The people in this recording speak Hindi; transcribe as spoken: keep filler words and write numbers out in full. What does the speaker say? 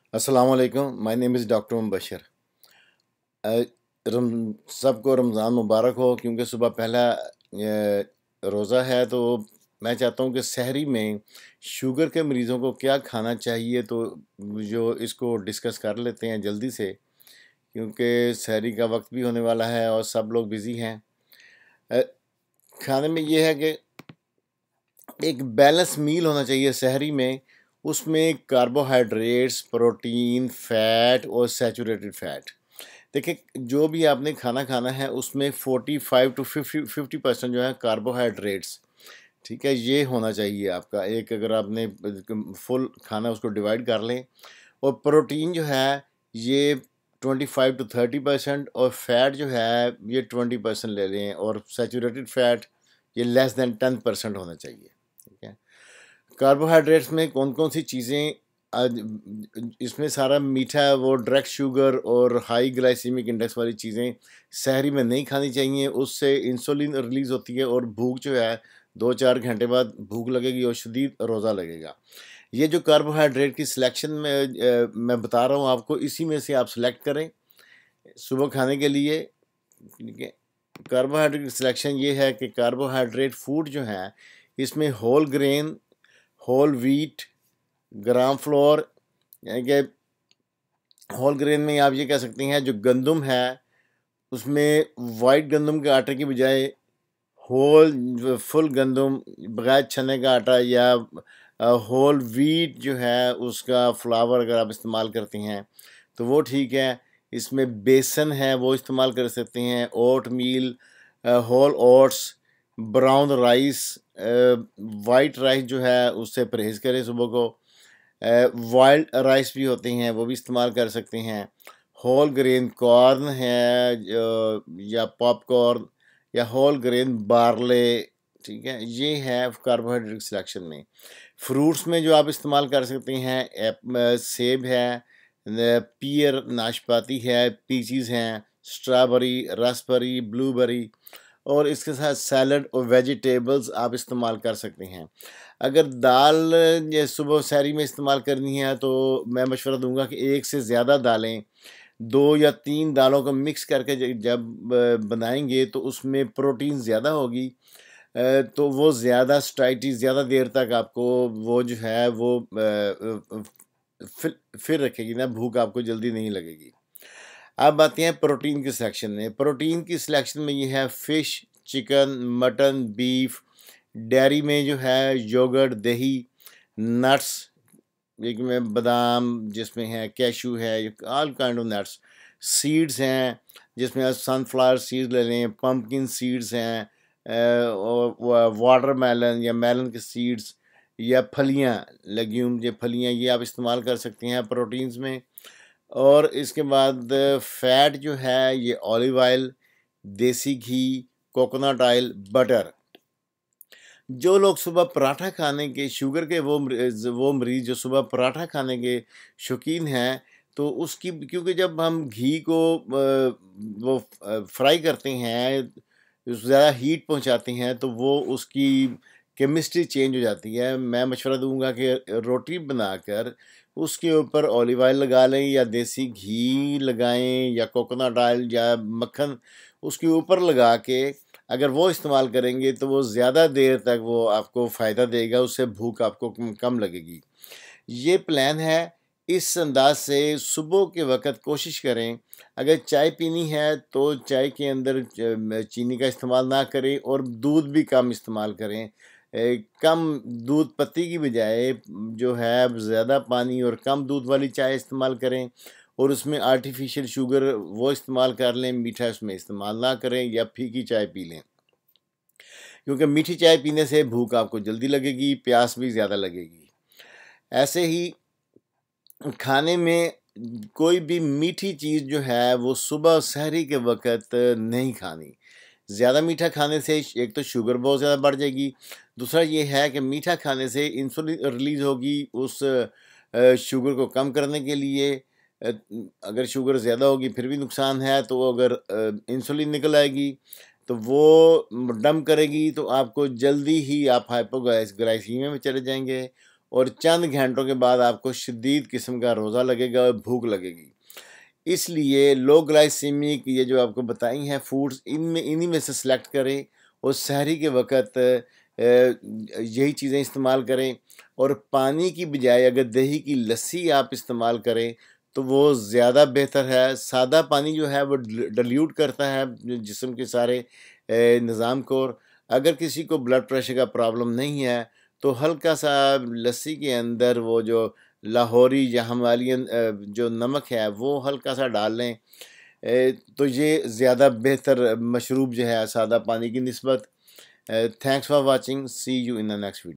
अस्सलाम वालेकुम, my name is doctor Mubashar. Uh, रम सबको रमज़ान मुबारक हो, क्योंकि सुबह पहला अ, रोज़ा है। तो मैं चाहता हूँ कि सहरी में शुगर के मरीज़ों को क्या खाना चाहिए, तो जो इसको डिस्कस कर लेते हैं जल्दी से, क्योंकि सहरी का वक्त भी होने वाला है और सब लोग बिज़ी हैं। अ, खाने में ये है कि एक बैलेंस मील होना चाहिए सहरी में। उसमें कार्बोहाइड्रेट्स, प्रोटीन, फैट और सैचुरेटेड फैट। देखिए, जो भी आपने खाना खाना है उसमें forty five to fifty fifty percent जो है कार्बोहाइड्रेट्स, ठीक है, ये होना चाहिए आपका। एक अगर आपने फुल खाना उसको डिवाइड कर लें, और प्रोटीन जो है ये twenty five to thirty percent, और फैट जो है ये ट्वेंटी परसेंट ले लें, और सैचुरेटेड फैट ये लेस देन टेन परसेंट होना चाहिए। ठीक है। कार्बोहाइड्रेट्स में कौन कौन सी चीज़ें, आज इसमें सारा मीठा, वो डायरेक्ट शुगर और हाई ग्लाइसीमिक इंडेक्स वाली चीज़ें सहरी में नहीं खानी चाहिए। उससे इंसुलिन रिलीज़ होती है और भूख जो है दो चार घंटे बाद भूख लगेगी और शदीद रोज़ा लगेगा। ये जो कार्बोहाइड्रेट की सिलेक्शन में अ, मैं बता रहा हूँ आपको, इसी में से आप सिलेक्ट करें सुबह खाने के लिए। ठीक है। कार्बोहाइड्रेट की सिलेक्शन ये है कि कार्बोहाइड्रेट फूड जो है इसमें whole grain, whole wheat, gram flour, यानी कि होल ग्रेन में आप ये कह सकते हैं जो गंदम है उसमें वाइट गंदम के आटे की बजाय होल फुल गंदम, बगैर छने का आटा, या होल व्हीट जो है उसका फ्लावर अगर आप इस्तेमाल करते हैं तो वो ठीक है। इसमें बेसन है वो इस्तेमाल कर सकते हैं, oatmeal, whole oats, brown rice, white rice जो है उससे परहेज़ करें सुबह को। वाइल्ड राइस भी होते हैं वो भी इस्तेमाल कर सकते हैं। होल ग्रेन कॉर्न है जो, या पॉपकॉर्न, या होल ग्रेन बार्ले, ठीक है, ये है कार्बोहाइड्रेट सिलेक्शन में। फ्रूट्स में जो आप इस्तेमाल कर सकते हैं, एप- अ, सेब है, पियर नाशपाती है, पीचीज़ हैं, स्ट्रॉबेरी, रास्पबेरी, ब्लूबेरी, और इसके साथ सैलड और वेजिटेबल्स आप इस्तेमाल कर सकते हैं। अगर दाल ये सुबह सहरी में इस्तेमाल करनी है तो मैं मशवरा दूंगा कि एक से ज़्यादा दालें, दो या तीन दालों को मिक्स करके ज- जब अ, बनाएंगे तो उसमें प्रोटीन ज़्यादा होगी। अ, तो वो ज़्यादा स्टाइटी ज़्यादा देर तक आपको वो जो है वो अ, अ, फिर फिर रखेगी ना, भूख आपको जल्दी नहीं लगेगी। अब आते हैं प्रोटीन के सिलेक्शन में। प्रोटीन की सिलेक्शन में ये है fish, chicken, mutton, beef. Dairy में जो है योगर्ट, दही, नट्स, एक में बादाम जिसमें है, कैशू है, all kind of nuts. Seeds हैं जिसमें आप सनफ्लावर सीड्स ले लें, पम्पकिन सीड्स हैं, अ, और वाटरमेलन या मेलन के सीड्स, या फलियां, लेग्यूम, ये फलियां ये आप इस्तेमाल कर सकते हैं प्रोटीन्स में। और इसके बाद फैट जो है ये ऑलिव ऑयल, देसी घी, कोकोनट ऑयल, बटर। जो लोग सुबह पराठा खाने के शुगर के, वो मरीज वो मरीज जो सुबह पराठा खाने के शौकीन हैं, तो उसकी, क्योंकि जब हम घी को अ, वो फ्राई करते हैं, ज़्यादा हीट पहुंचाते हैं, तो वो उसकी केमिस्ट्री चेंज हो जाती है। मैं मशवरा दूंगा कि रोटी बनाकर उसके ऊपर ऑलिव ऑयल लगा लें, या देसी घी लगाएं, या कोकोनट ऑयल या मक्खन उसके ऊपर लगा के अगर वो इस्तेमाल करेंगे तो वो ज़्यादा देर तक वो आपको फ़ायदा देगा, उससे भूख आपको कम कम लगेगी। ये प्लान है। इस अंदाज से सुबह के वक़्त कोशिश करें, अगर चाय पीनी है तो चाय के अंदर च म चीनी का इस्तेमाल ना करें, और दूध भी कम इस्तेमाल करें। ए, कम दूध पत्ती की बजाय जो है ज़्यादा पानी और कम दूध वाली चाय इस्तेमाल करें, और उसमें आर्टिफ़िशियल शुगर वो इस्तेमाल कर लें, मीठा उसमें इस्तेमाल ना करें, या फीकी चाय पी लें। क्योंकि मीठी चाय पीने से भूख आपको जल्दी लगेगी, प्यास भी ज़्यादा लगेगी। ऐसे ही खाने में कोई भी मीठी चीज़ जो है वो सुबह सहरी के वक़्त नहीं खानी। ज़्यादा मीठा खाने से एक तो शुगर बहुत ज़्यादा बढ़ जाएगी, दूसरा ये है कि मीठा खाने से इंसुलिन रिलीज़ होगी उस अ, शुगर को कम करने के लिए। अ, अगर शुगर ज़्यादा होगी फिर भी नुकसान है, तो अगर अ, इंसुलिन निकल आएगी तो वो डंप करेगी, तो आपको जल्दी ही आप हाइपोग्लाइस ग्लाइसीमिया में चले जाएँगे, और चंद घंटों के बाद आपको शदीद किस्म का रोज़ा लगेगा और भूख लगेगी। इसलिए लो ग्लाइसीमिक ये जो आपको बताई हैं फूड्स, इनमें इन्हीं में से सेलेक्ट करें और सहरी के वक़्त यही चीज़ें इस्तेमाल करें। और पानी की बजाय अगर दही की लस्सी आप इस्तेमाल करें तो वो ज़्यादा बेहतर है। सादा पानी जो है वो डिल्यूट करता है जिस्म के सारे निज़ाम को। और अगर किसी को ब्लड प्रेशर का प्रॉब्लम नहीं है तो हल्का सा लस्सी के अंदर वो जो लाहौरी या हिमालयन जो नमक है वो हल्का सा डाल लें, तो ये ज़्यादा बेहतर मशरूब जो है सादा पानी की निस्बत। Thanks for watching, see you in the next video.